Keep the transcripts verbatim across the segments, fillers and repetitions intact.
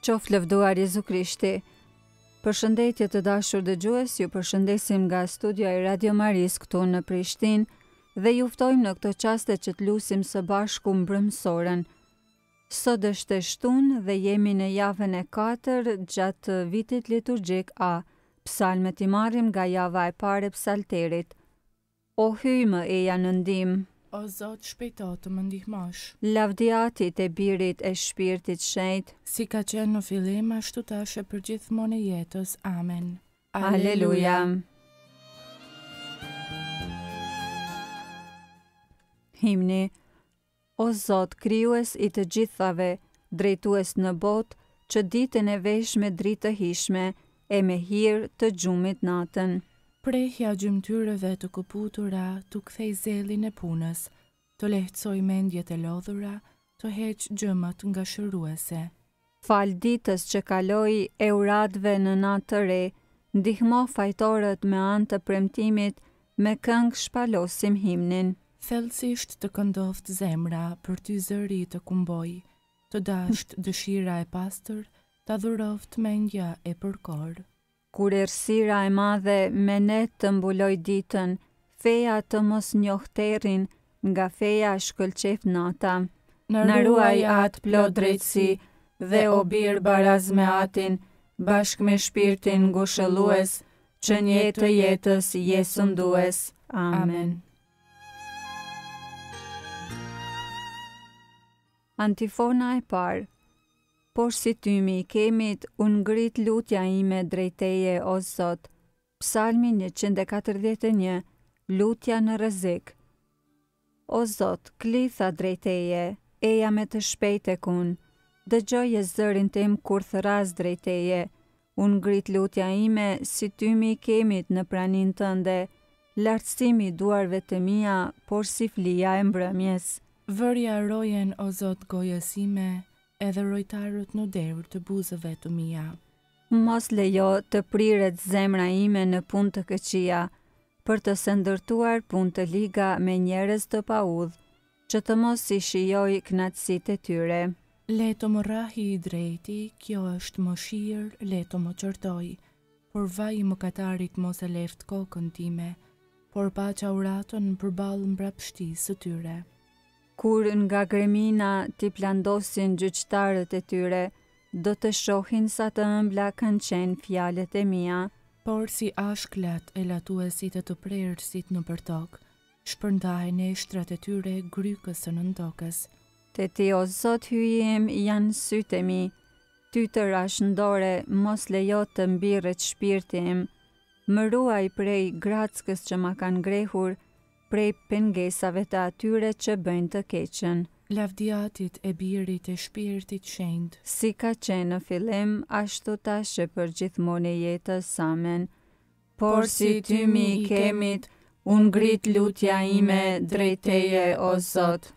Qoftë lëvduar Jezu Krishti. Përshëndetje të dashur dëgjues, ju përshëndesim nga studia e Radio Maris këtu në Prishtinë dhe ju ftojmë në këtë çast që të lusim së bashku mbrëmsoren. Sot është e shtunë dhe jemi në javën e katër gjatë vitit liturgjik A. Psalmet i marrim nga java e parë e psalterit. O hyj më eja në ndihmë. O Zot, shpejto të më ndihmosh. Lavdiatit e Birit e Shpirtit Shenjtë. Si ka qenë në fillim, ashtu tash e për gjithmonë e jetës. Amen. Aleluja. Himni. O Zot, krijues i të gjithave, drejtues në botë, që ditën e vesh me dritë të hishme, e me hir të gjumit natën. Prehja gjymtyreve të këputura, të kthej zelin e punës, të lehtësoj mendjet e lodhura, të heq gjëmat nga shëruese. Fal ditës që kaloi e uratëve në natë të re, ndihmo fajtorët me anë të premtimit, me këngë shpalosim himnin. Thellësisht të këndoft zemra, për ty zëri të kumboj, të dasht dëshira e pastër, të adhuroft mendja e përkor. Kur errësira e madhe me ne të mbuloj ditën, feja të mos njohterin, nga feja shkëlqef nata. Na ruaj atë plot drejtësi, dhe o bir baraz me atin, bashk me shpirtin ngushëllues, që një të jetës je sundues. Amen. Antifona e parë. Por si tymi i kemit, unë ngrit lutja ime drejt teje, o Zot. Psalmi njëqind e katërdhjetë e një, lutja në rrezik. O Zot, klitha drejt teje, eja me të shpejtë e kun. Dëgjoje zërin tim kur thras drejt teje. Unë ngrit lutja ime si tymi i kemit në pranin tënde, lartësimi duarve të mia, por si flia e mbrëmjes. Vërja rojen, o Zot, gojës ime, edhe rojtarët në derë të buzëve të mia. Mos lejo të priret zemra ime në punë të këqija, për të së ndërtuar punë të liga me njerëz të paudhë, që të mos i shijoj kënaqësitë e tyre. Le të më rrahi i drejti, kjo është mëshirë, le të më qërtoj, por vaj i mëkatarit mos e left kokën time, por paqa uratën përballë mbrapshtisë së tyre. Kur nga gremina t'i plandosin gjyqtarët e tyre, do të shohin sa të ëmbla kanë qenë fjalët e mia. Por si ashklat e latuesit e të prerësit në përtok, shpërndahen e shtrat e tyre grykës së nën tokës. Te ti, o Zot, hyjim janë sytë e mi, ty të rashëndore mos lejo të mbirret shpirti im, më ruaj prej grackës që ma kanë grehur, prej pengesave të atyre që bëjnë të keqen. Lavdiatit e Birit e Shpirtit Shenjtë. Si ka qenë në fillim, ashtu tash e për gjithmonë e jetës. Amen. Por si tymi i kemit, unë ngrit lutja ime drejt teje, o Zot.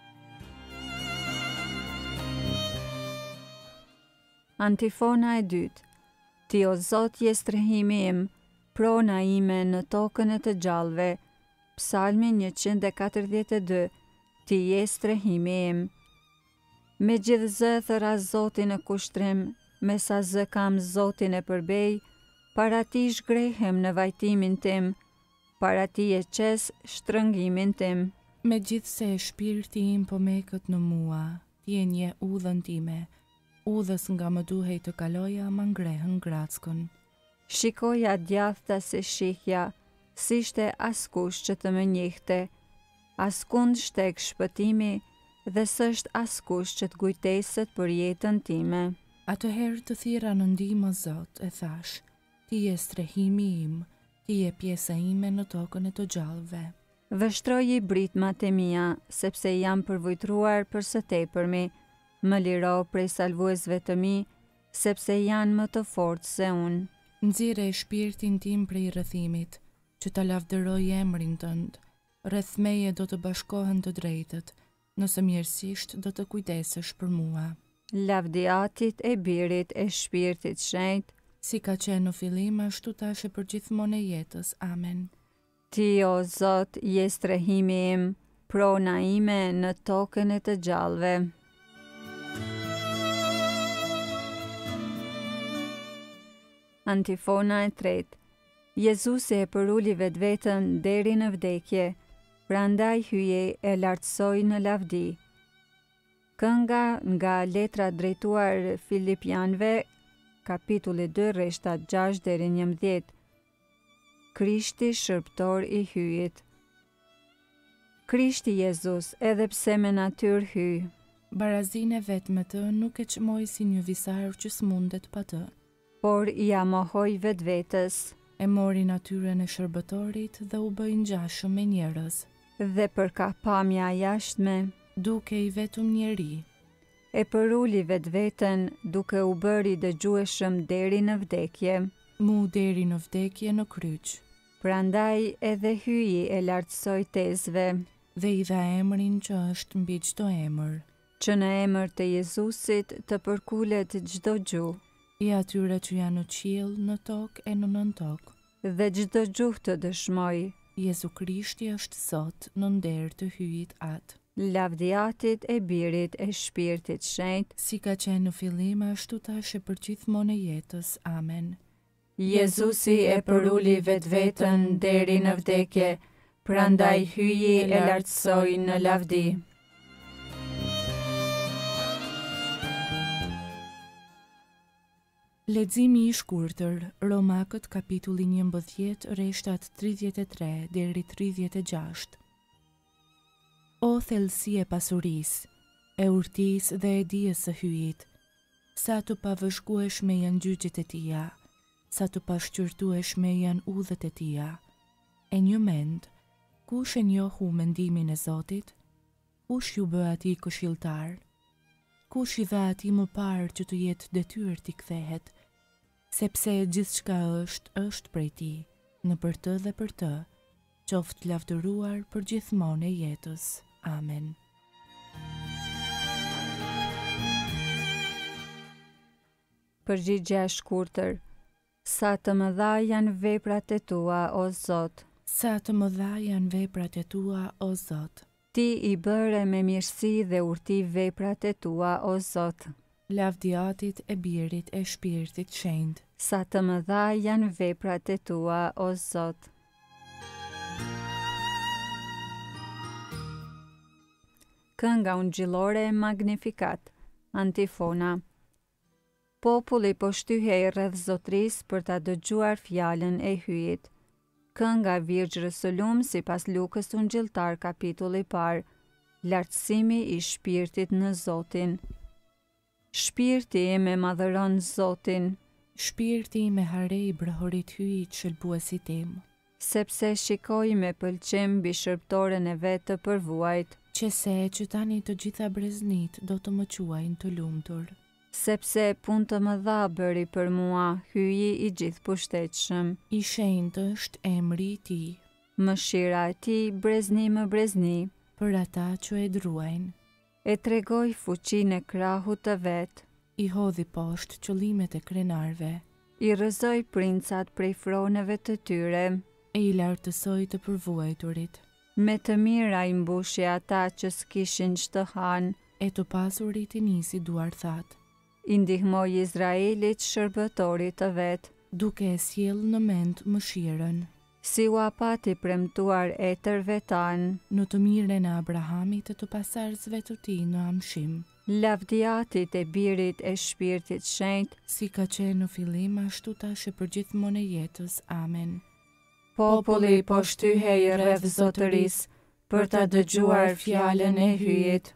Antifona e dytë. Ti, o Zot, je strehimi im, prona ime në tokën e të gjallëve. Psalmi njëqind e katërdhjetë e dy, ti je strehimi im. Me gjithë zë thëra Zotin e kushtrim, me sa zë kam Zotin e përbej, para ti shgrehem në vajtimin tim, para ti e qes shtrëngimin tim. Me gjithë se shpirti im po mekët në mua, ti e nje udhën time, udhës nga më duhej të kaloja më ngrehën grackën. Shikoja djathta se shihja, si shte askush që të më njehte, askund shtek shpëtimi dhe s'është askush që të kujteset për jetën time. Atëherë të thira në ndihmë, o Zot, e thash, ti je strehimi im, ti je pjesa ime në tokën e të gjallëve. Vështroji britmat e mia, sepse jam përvojtruar për së tepërmi, më liro prej salvuesve të mi, sepse janë më të fortë se unë. Nxirre shpirtin tim prej rrëthimit, që ta lavdëroj emrin tënd, rreth meje do të bashkohen të drejtët, nëse mirësisht do të kujdesesh për mua. Lavdiatit e Birit e Shpirtit Shenjtë, si ka qenë në fillim, ashtu tash e për gjithmonë e jetës. Amen. Ti, o Zot, je strehimi im, prona ime në tokën e të gjallëve. Antifona e tretë. Jezusi e përuli vetveten deri në vdekje, prandaj hyje e lartësoi në lavdi. Kënga nga letra drejtuar Filipianëve, kapitulli dy, rreshtat gjashtë deri në njëmbëdhjetë. Krishti shërptor i hyjit. Krishti Jezus, edhe pse me natyrë hyj, Barazin e vetë me të nuk e çmoi si një visar që s'mundet pa të. por i amohoi vetvetes E mori natyrën e shërbëtorit dhe u bë i ngjashëm me njerëz, dhe për kapamja jashtme, duke i vetëm njeri. e përuli vetveten duke u bëri dëgjueshëm deri në vdekje. Mu deri në vdekje në kryq, Prandaj edhe hyi e lartësoi tezve, dhe i dha emrin që është mbi çdo emër, që në emër të Jezusit të përkulet çdo gjuhë, i atyre që janë në qiell, në tokë e në nën tokë. dhe çdo gjuhë të dëshmoj, Jezu Krishti është Zot në nder të hyjit atë. lavdiatit e Birit e Shpirtit Shenjtë, Si ka qenë në fillim, ashtu tash e për gjithmonë e jetës. Amen. Jezusi e përuli vetveten deri në vdekje, prandaj hyi e lartësoi në lavdi. Leximi i shkurtër, Romakët kapitulli njëmbëdhjetë, rreshtat tridhjetë e tre deri tridhjetë e gjashtë. O thellësi e pasurisë, e urtisë dhe e dijes së hyjit, sa të pavëshkueshme janë gjyqjet e tija, sa të pashqyrtueshme janë udhët e tija. E një mend, kush e njohu mendimin e Zotit? Kush ju bë atij këshilltar? Kush i dha atij më parë që të jetë detyrë t'i kthehet? Sepse gjithçka është, është prej tij, në për të dhe për të, qoftë lavdëruar për gjithmonë e jetës. Amen. Përgjigje e shkurtër. Sa të mëdha janë veprat e tua, o Zot. Sa të mëdha janë veprat e tua, o Zot. Ti i bëre me mirësi dhe urti veprat e tua, o Zot. Lavdiatit e Birit e Shpirtit Shenjtë. Sa të mëdha janë veprat e tua, o Zot. Kënga ungjillore e Magnificat. Antifona. Populli po shtyhej rreth zotrisë për ta dëgjuar fjalën e hyjit. Kënga Virgjës së Lumë sipas Lukës ungjilltar kapitulli parë. Lartësimi i shpirtit në Zotin. Shpirti im e madhëron Zotin, Shpirti me harej brëhorit hyjit shëlbuesit tim, sepse shikoi me pëlqim mbi shërptoren e vet të përvuajt, që se që tani të gjitha breznit do të më quajnë të lumtur. sepse punë të mëdha bëri për mua, hyji i gjithëpushtetshëm. I shenjtë është emri i tij, Mëshira e tij brezni më brezni, për ata që e druajnë. e tregoi fuqinë e krahut të vet, I hodhi poshtë qëllimet e krenarve, i rrëzoi princat prej froneve të tyre, e i lartësoi të përvuajturit, me të mira i mbushi ata që s'kishin ç'të hanë, e të pasurit i nisi duar thatë, i ndihmoi Izraelit shërbëtorit të vet, duke e sjell në mend mëshirën, si u apati premtuar etërve tanë, në të mirën e Abrahamit e të pasardhësve të tij në amshim, lavdiatit e Birit e Shpirtit Shenjtë, si ka qenë në fillim ashtu tash e për gjithmonë e jetës. Amen. populli po shtyhej rreth zotërisë për ta dëgjuar fjalën e hyjit.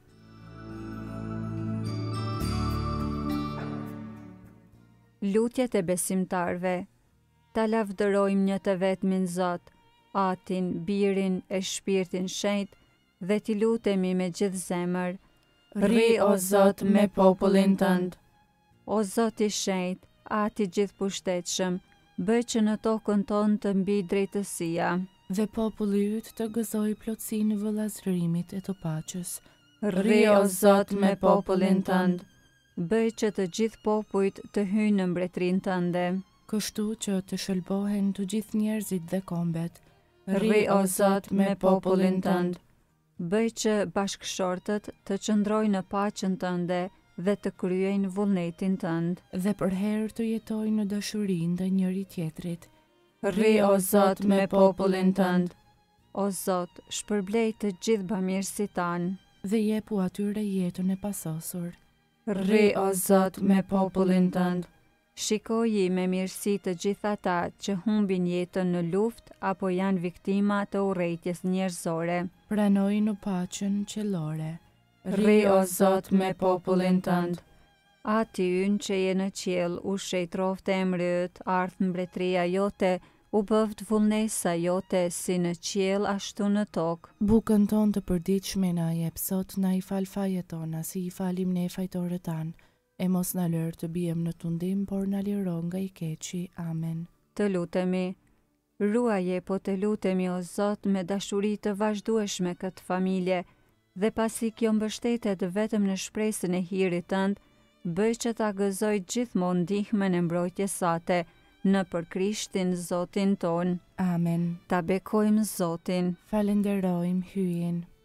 Lutjet e besimtarve. Ta lavdërojmë një të vetmin Zot, Atin, Birin e Shpirtin Shenjtë dhe t'i lutemi me gjithë zemër. Rri o Zot me popullin tënd. O Zot i shenjtë, Ati gjithëpushtetshëm, bëj që në tokën tonë të mbi drejtësia. Dhe populli yt të gëzoj plotësinë e vëllazërimit e të paqes. Rri o Zot me popullin tënd, bëj që të gjithë popujt të hyjnë në mbretërinë tënde. Kështu që të shëlbohen të gjithë njerëzit dhe kombet. Rri o Zot me popullin tënd, bëj që bashkëshortët të qëndrojnë në paqen tënde dhe të kryejnë vullnetin tënd. dhe për herë të jetojnë në dashuri ndaj njëri tjetrit. Rri o Zot me popullin tënd. O Zot, shpërblej të gjithë bamirësit tanë. Dhe jepu atyre jetën e pasosur. Rri o Zot me popullin tënd. Shikoji me mirësi të gjithë ata që humbin jetën në luftë apo janë viktima të urrejtjes njerëzore. Pranoj në paqen qellore. Rri o Zot me popullin tënd. Ati ynë që je në qiell, u shejtrofte emri yt, ardh mbretëria jote, u bëft vullnesa jote si në qiell ashtu në tokë. Bukën tonë të përditshme na jep sot, na i fal fajet tona si i falim ne fajtorët tanë, e mos na lër të bijem në tundim, por na liro nga i keqi. Amen. Të lutemi. Ruaje, po të lutemi o Zot me dashuri të vazhdueshme këtë familje, dhe pasi kjo mbështetet vetëm në shpresën e hirit tënd, bëj që ta gëzoj gjithmonë ndihmën e mbrojtjes sate, në për Krishtin Zotin ton. Amen. Ta bekojmë Zotin. Falenderojmë hyjen.